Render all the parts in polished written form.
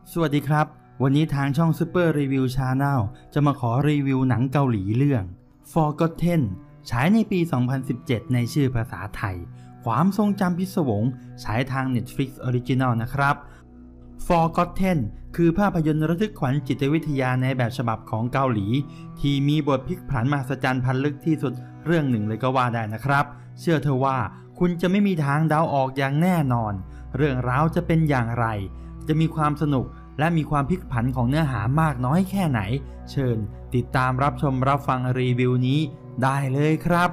สวัสดีครับวันนี้ทางช่อง Super Review Channel จะมาขอรีวิวหนังเกาหลีเรื่อง Forgotten ฉายในปี 2017 ในชื่อภาษาไทยความทรงจำพิศวงฉายทาง Netflix Original นะครับ Forgotten คือภาพยนตร์ระทึกขวัญจิตวิทยาในแบบฉบับของเกาหลีที่มีบทพลิกผันมหัศจรรย์พันลึกที่สุดเรื่องหนึ่งเลยก็ว่าได้นะครับเชื่อเถอะว่าคุณจะไม่มีทางเดาออกอย่างแน่นอนเรื่องราวจะเป็นอย่างไรจะมีความสนุกและมีความพลิกผันของเนื้อหามากน้อยแค่ไหนเชิญติดตามรับชมรับฟังรีวิวนี้ได้เลยครับ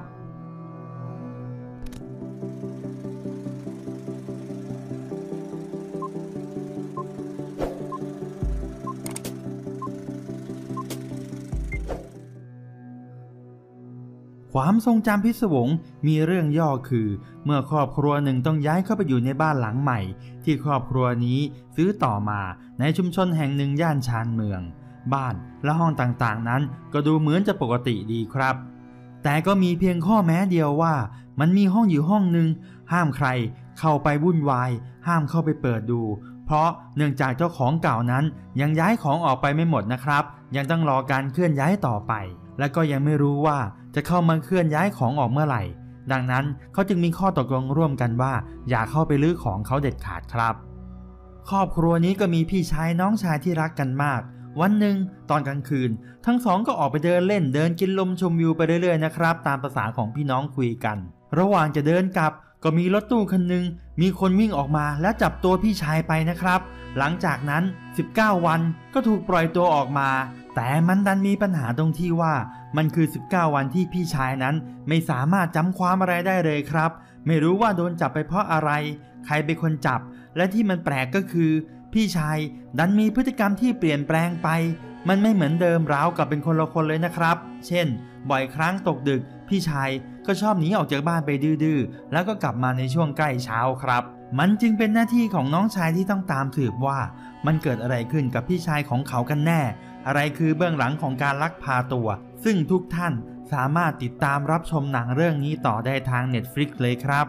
ความทรงจำพิศวงมีเรื่องย่อคือเมื่อครอบครัวหนึ่งต้องย้ายเข้าไปอยู่ในบ้านหลังใหม่ที่ครอบครัวนี้ซื้อต่อมาในชุมชนแห่งหนึ่งย่านชานเมืองบ้านและห้องต่างๆนั้นก็ดูเหมือนจะปกติดีครับแต่ก็มีเพียงข้อแม้เดียวว่ามันมีห้องอยู่ห้องหนึ่งห้ามใครเข้าไปวุ่นวายห้ามเข้าไปเปิดดูเพราะเนื่องจากเจ้าของเก่านั้นยังย้ายของออกไปไม่หมดนะครับยังต้องรอการเคลื่อนย้ายต่อไปและก็ยังไม่รู้ว่าจะเข้ามาเคลื่อนย้ายของออกเมื่อไหร่ดังนั้นเขาจึงมีข้อตกลงร่วมกันว่าอย่าเข้าไปลื้อของเขาเด็ดขาดครับครอบครัวนี้ก็มีพี่ชายน้องชายที่รักกันมากวันหนึ่งตอนกลางคืนทั้งสองก็ออกไปเดินเล่นเดินกินลมชมวิวไปเรื่อยๆนะครับตามภาษาของพี่น้องคุยกันระหว่างจะเดินกลับก็มีรถตู้คันหนึ่งมีคนวิ่งออกมาและจับตัวพี่ชายไปนะครับหลังจากนั้น19วันก็ถูกปล่อยตัวออกมาแต่มันดันมีปัญหาตรงที่ว่ามันคือ19วันที่พี่ชายนั้นไม่สามารถจำความอะไรได้เลยครับไม่รู้ว่าโดนจับไปเพราะอะไรใครเป็นคนจับและที่มันแปลกก็คือพี่ชายดันมีพฤติกรรมที่เปลี่ยนแปลงไปมันไม่เหมือนเดิมราวกับเป็นคนละคนเลยนะครับเช่นบ่อยครั้งตกดึกพี่ชายก็ชอบหนีออกจากบ้านไปดื้อๆแล้วก็กลับมาในช่วงใกล้เช้าครับมันจึงเป็นหน้าที่ของน้องชายที่ต้องตามสืบว่ามันเกิดอะไรขึ้นกับพี่ชายของเขากันแน่อะไรคือเบื้องหลังของการลักพาตัวซึ่งทุกท่านสามารถติดตามรับชมหนังเรื่องนี้ต่อได้ทาง Netflix เลยครับ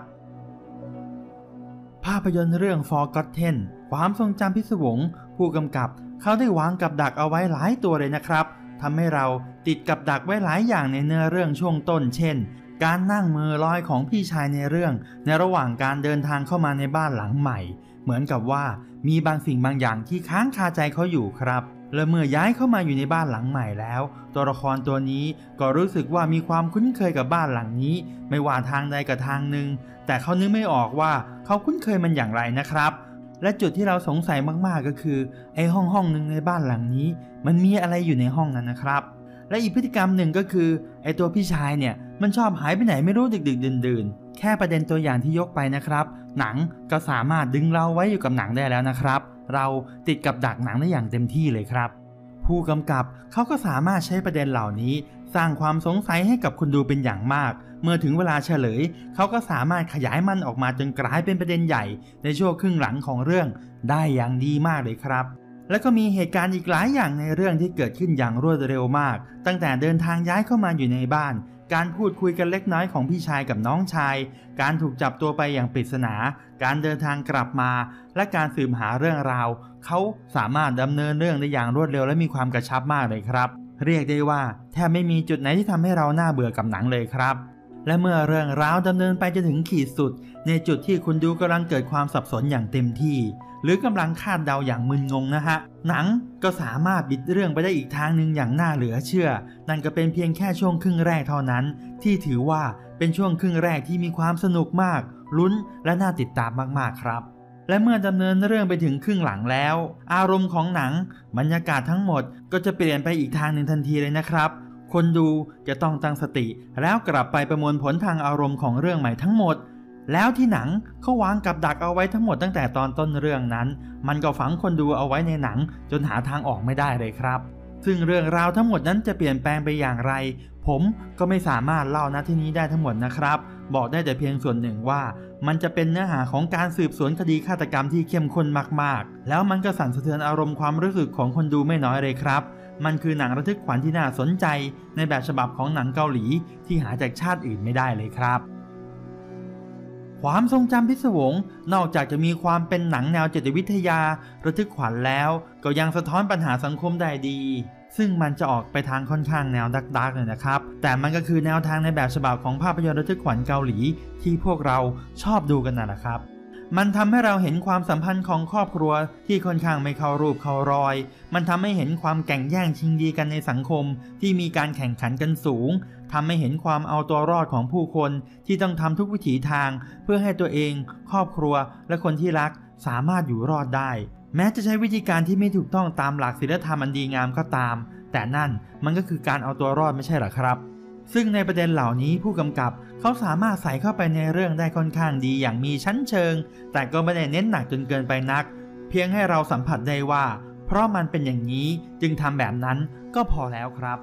ภาพยนตร์เรื่อง Forgotten ความทรงจำพิศวงผู้กำกับเขาได้วางกับดักเอาไว้หลายตัวเลยนะครับทำให้เราติดกับดักไว้หลายอย่างในเนื้อเรื่องช่วงต้นเช่นการนั่งมือลอยของพี่ชายในเรื่องในระหว่างการเดินทางเข้ามาในบ้านหลังใหม่เหมือนกับว่ามีบางสิ่งบางอย่างที่ค้างคาใจเขาอยู่ครับและเมื่อย้ายเข้ามาอยู่ในบ้านหลังใหม่แล้วตัวละครตัวนี้ก็รู้สึกว่ามีความคุ้นเคยกับบ้านหลังนี้ไม่ว่าทางใดกับทางหนึ่งแต่เขานึกไม่ออกว่าเขาคุ้นเคยมันอย่างไรนะครับและจุดที่เราสงสัยมากๆก็คือไอ้ห้องนึงในบ้านหลังนี้มันมีอะไรอยู่ในห้องนั้นนะครับและอีกพฤติกรรมหนึ่งก็คือไอ้ตัวพี่ชายเนี่ยมันชอบหายไปไหนไม่รู้ดึกๆดื่นๆแค่ประเด็นตัวอย่างที่ยกไปนะครับหนังก็สามารถดึงเราไว้อยู่กับหนังได้แล้วนะครับเราติดกับดักหนังได้อย่างเต็มที่เลยครับผู้กำกับเขาก็สามารถใช้ประเด็นเหล่านี้สร้างความสงสัยให้กับคนดูเป็นอย่างมากเมื่อถึงเวลาเฉลยเขาก็สามารถขยายมันออกมาจนกลายเป็นประเด็นใหญ่ในช่วงครึ่งหลังของเรื่องได้อย่างดีมากเลยครับแล้วก็มีเหตุการณ์อีกหลายอย่างในเรื่องที่เกิดขึ้นอย่างรวดเร็วมากตั้งแต่เดินทางย้ายเข้ามาอยู่ในบ้านการพูดคุยกันเล็กน้อยของพี่ชายกับน้องชายการถูกจับตัวไปอย่างปริศนาการเดินทางกลับมาและการสืบหาเรื่องราวเขาสามารถดำเนินเรื่องได้อย่างรวดเร็วและมีความกระชับมากเลยครับเรียกได้ว่าแทบไม่มีจุดไหนที่ทำให้เราน่าเบื่อกับหนังเลยครับและเมื่อเรื่องราวดำเนินไปจนถึงขีดสุดในจุดที่คุณดูกำลังเกิดความสับสนอย่างเต็มที่หรือกำลังคาดเดาอย่างมึนงงนะฮะหนังก็สามารถบิดเรื่องไปได้อีกทางหนึ่งอย่างน่าเหลือเชื่อนั่นก็เป็นเพียงแค่ช่วงครึ่งแรกเท่านั้นที่ถือว่าเป็นช่วงครึ่งแรกที่มีความสนุกมากลุ้นและน่าติดตามมากๆครับและเมื่อดำเนินเรื่องไปถึงครึ่งหลังแล้วอารมณ์ของหนังบรรยากาศทั้งหมดก็จะเปลี่ยนไปอีกทางหนึ่งทันทีเลยนะครับคนดูจะต้องตั้งสติแล้วกลับไปประมวลผลทางอารมณ์ของเรื่องใหม่ทั้งหมดแล้วที่หนังเขาวางกับดักเอาไว้ทั้งหมดตั้งแต่ตอนต้นเรื่องนั้นมันก็ฝังคนดูเอาไว้ในหนังจนหาทางออกไม่ได้เลยครับซึ่งเรื่องราวทั้งหมดนั้นจะเปลี่ยนแปลงไปอย่างไรผมก็ไม่สามารถเล่าณที่นี้ได้ทั้งหมดนะครับบอกได้แต่เพียงส่วนหนึ่งว่ามันจะเป็นเนื้อหาของการสืบสวนคดีฆาตกรรมที่เข้มข้นมากๆแล้วมันก็สั่นสะเทือนอารมณ์ความรู้สึกของคนดูไม่น้อยเลยครับมันคือหนังระทึกขวัญที่น่าสนใจในแบบฉบับของหนังเกาหลีที่หาจากชาติอื่นไม่ได้เลยครับความทรงจำพิศวงนอกจากจะมีความเป็นหนังแนวจิตวิทยาระทึกขวัญแล้วก็ยังสะท้อนปัญหาสังคมได้ดีซึ่งมันจะออกไปทางค่อนข้างแนวดาร์กๆเลยนะครับแต่มันก็คือแนวทางในแบบฉบับของภาพยนตร์ระทึกขวัญเกาหลีที่พวกเราชอบดูกันน่ะครับมันทำให้เราเห็นความสัมพันธ์ของครอบครัวที่ค่อนข้างไม่เข้ารูปเข้ารอยมันทำให้เห็นความแข่งแย่งชิงดีกันในสังคมที่มีการแข่งขันกันสูงทำให้เห็นความเอาตัวรอดของผู้คนที่ต้องทำทุกวิถีทางเพื่อให้ตัวเองครอบครัวและคนที่รักสามารถอยู่รอดได้แม้จะใช้วิธีการที่ไม่ถูกต้องตามหลักศีลธรรมอันดีงามก็ตามแต่นั่นมันก็คือการเอาตัวรอดไม่ใช่หรอครับซึ่งในประเด็นเหล่านี้ผู้กำกับเขาสามารถใส่เข้าไปในเรื่องได้ค่อนข้างดีอย่างมีชั้นเชิงแต่ก็ไม่ได้เน้นหนักจนเกินไปนักเพียงให้เราสัมผัสได้ว่าเพราะมันเป็นอย่างนี้จึงทำแบบนั้นก็พอแล้วครับ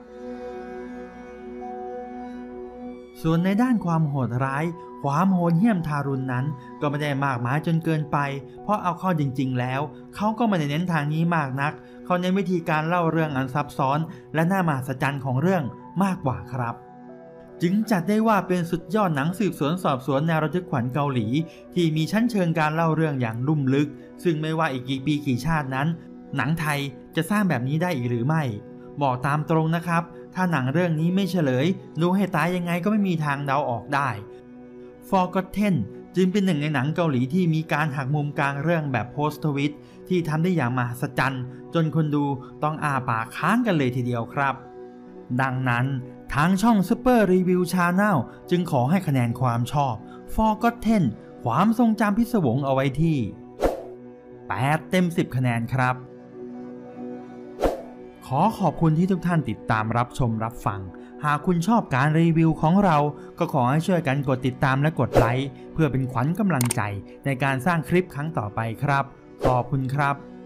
ส่วนในด้านความโหดร้ายความโหดเหี้ยมทารุณนั้นก็ไม่ได้มากมายจนเกินไปเพราะเอาเข้าจริงๆแล้วเขาก็ไม่ได้เน้นทางนี้มากนักเขาเน้นวิธีการเล่าเรื่องอันซับซ้อนและน่ามหัศจรรย์ของเรื่องมากกว่าครับจึงจัดได้ว่าเป็นสุดยอดหนังสืบสวนสอบสวนแนวระทึกขวัญเกาหลีที่มีชั้นเชิงการเล่าเรื่องอย่างลุ่มลึกซึ่งไม่ว่าอีกกี่ปีกี่ชาตินั้นหนังไทยจะสร้างแบบนี้ได้อีกหรือไม่บอกตามตรงนะครับถ้าหนังเรื่องนี้ไม่เฉลยดูให้ตายยังไงก็ไม่มีทางเดาออกได้ Forgotten จึงเป็นหนึ่งในหนังเกาหลีที่มีการหักมุมกลางเรื่องแบบ Post Twist ที่ทำได้อย่างมหัศจรรย์จนคนดูต้องอ้าปากค้างกันเลยทีเดียวครับดังนั้นทางช่อง Super Review Channel จึงขอให้คะแนนความชอบ Forgotten ความทรงจำพิศวงเอาไว้ที่8 เต็ม 10 คะแนนครับขอขอบคุณที่ทุกท่านติดตามรับชมรับฟังหากคุณชอบการรีวิวของเราก็ขอให้ช่วยกันกดติดตามและกดไลค์เพื่อเป็นขวัญกำลังใจในการสร้างคลิปครั้งต่อไปครับขอบคุณครับ